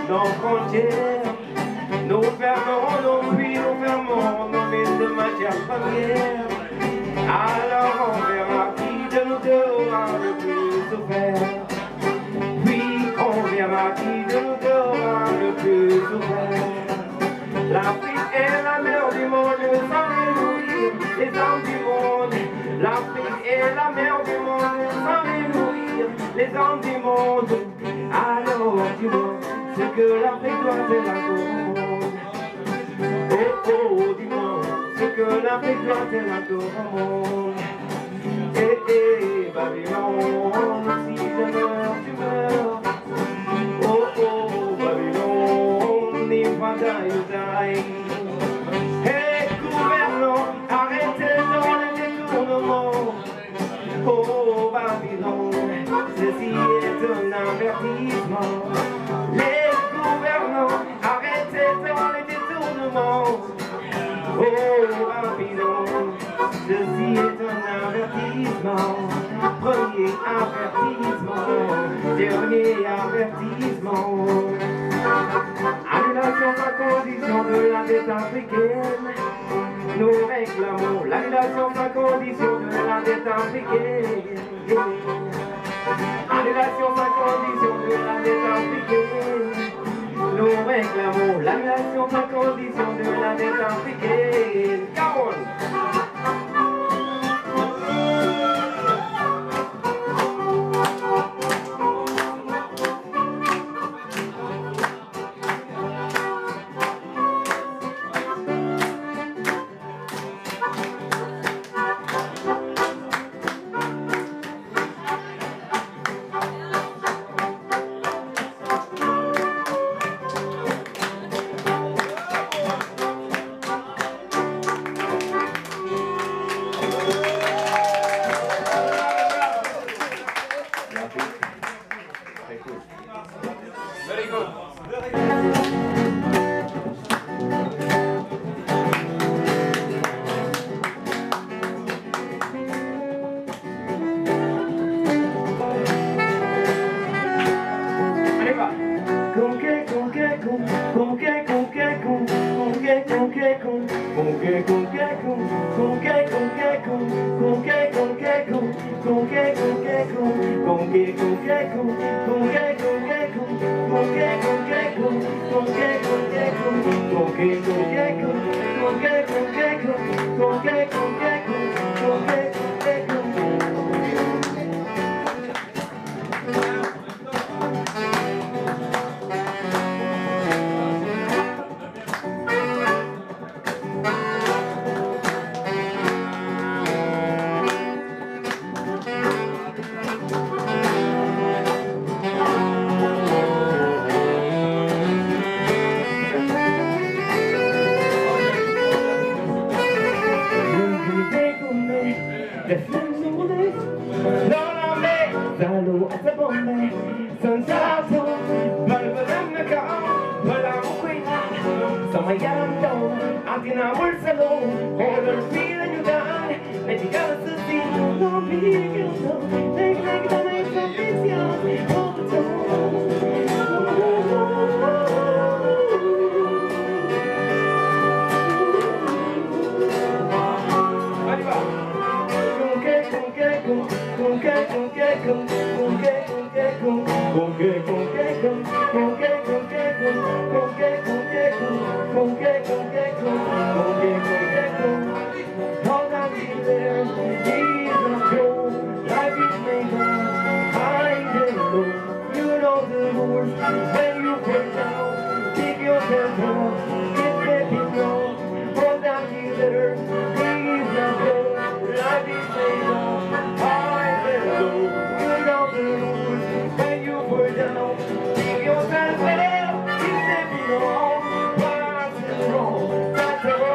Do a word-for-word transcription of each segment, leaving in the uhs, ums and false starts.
nos frontières. Nous fermerons nos puits, nous fermerons nos mines de matières premières. Alors on verra qui de nous deux aura le plus souffert. Puis on verra qui de nous deux aura le plus souffert. L'Afrique est la mère du monde, sans les nourrir, les hommes du monde. L'Afrique est la mère du monde, sans les nourrir, les hommes du monde. Alors dis-moi ce que l'Afrique doit faire à tout le monde. Oh oh, dis-moi ce que l'Afrique doit faire à tout le monde. Eh eh, Babylone, si je meurs, tu meurs. Oh oh, Babylone, if I die, you die. Hey, gouvernant, arrêtez dans les détournements. Oh, Babylone, ceci est un avertissement. Les gouvernants, arrêtez dans les détournements. Oh, Babylone, ceci est un avertissement. Premier avertissement, dernier avertissement. Annulation par condition de la dette africaine. Nous réclamons l'annulation par condition de la dette africaine. Annulation par condition de la dette africaine. Nous réclamons l'annulation par condition de la dette africaine. Come on. That's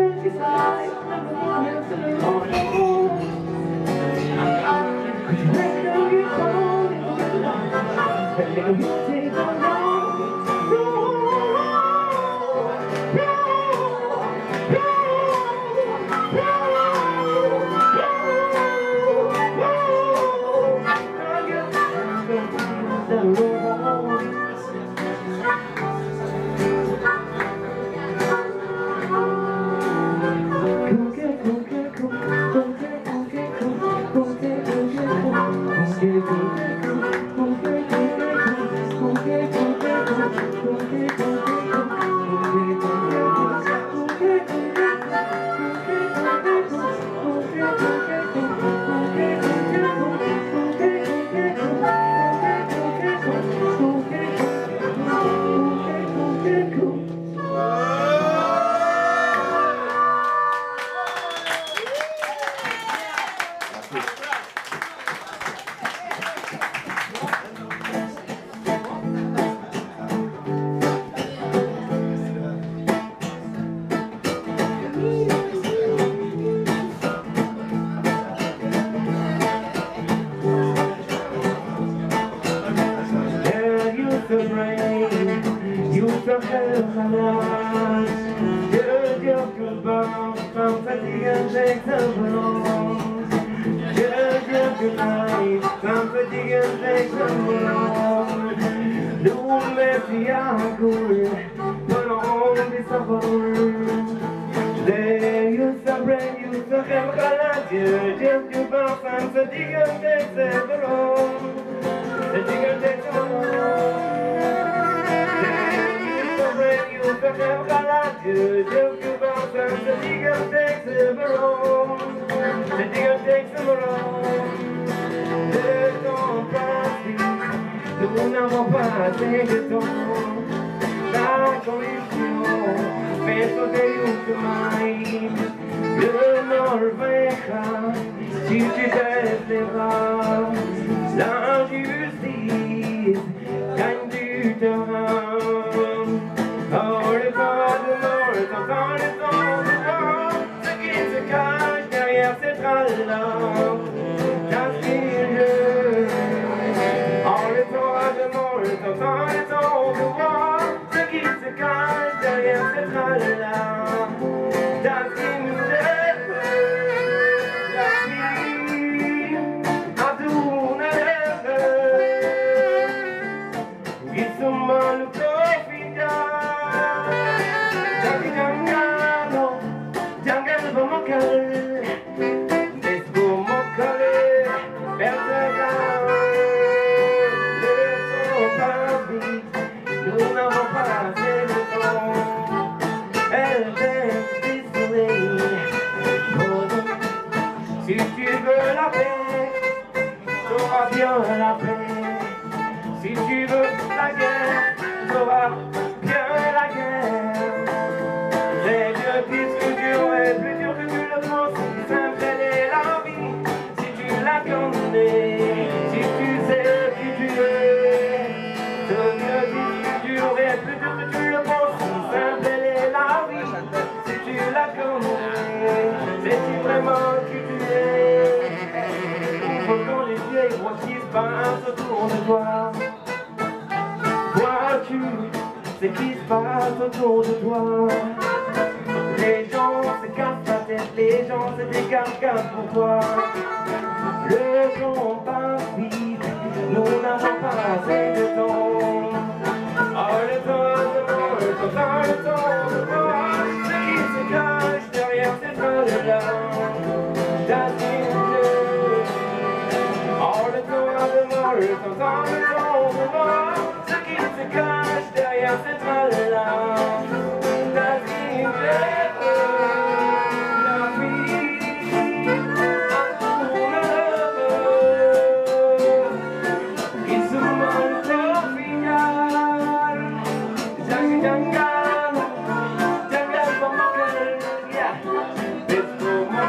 It's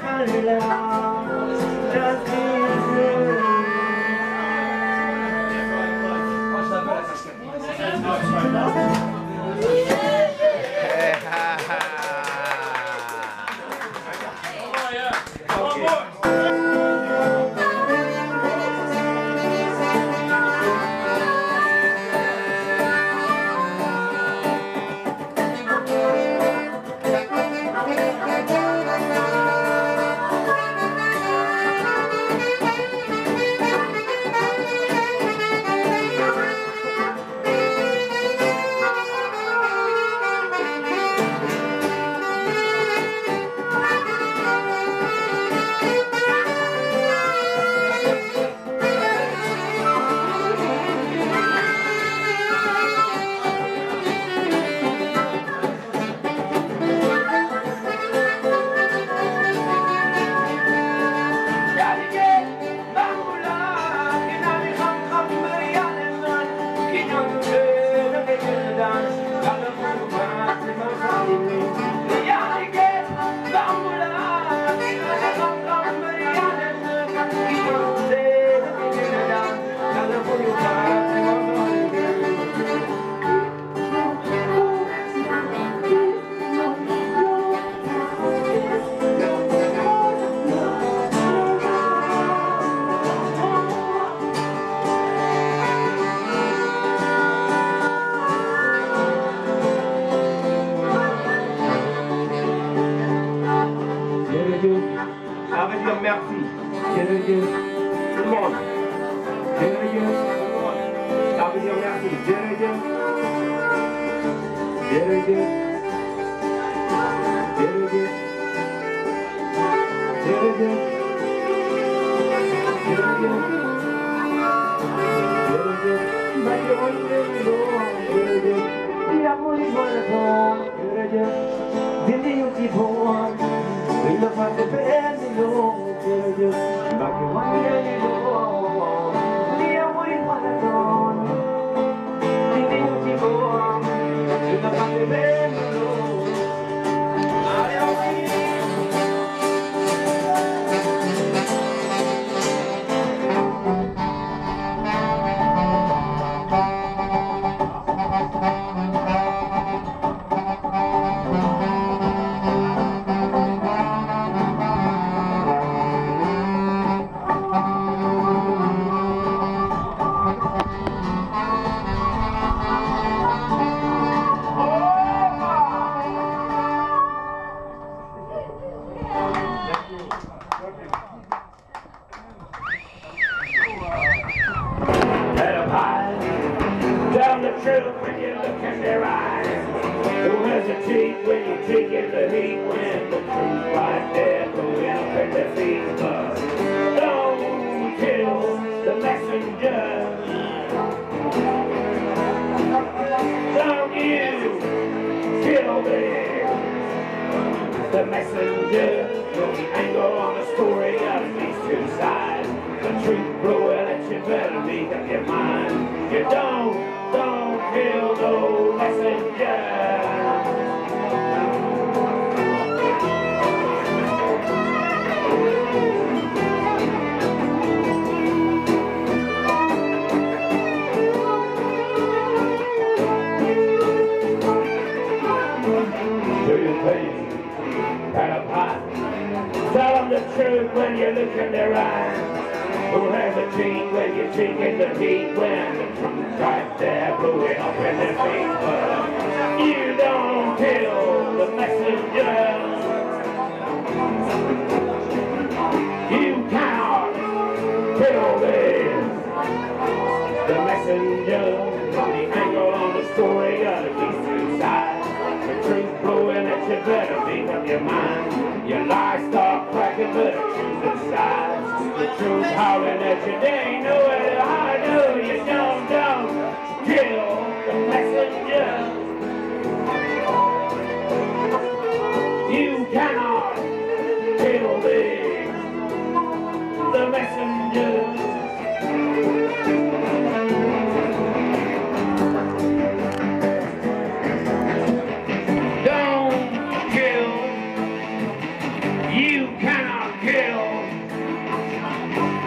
You cannot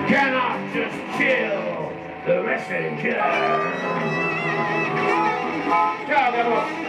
cannot just kill the messenger. Ciao,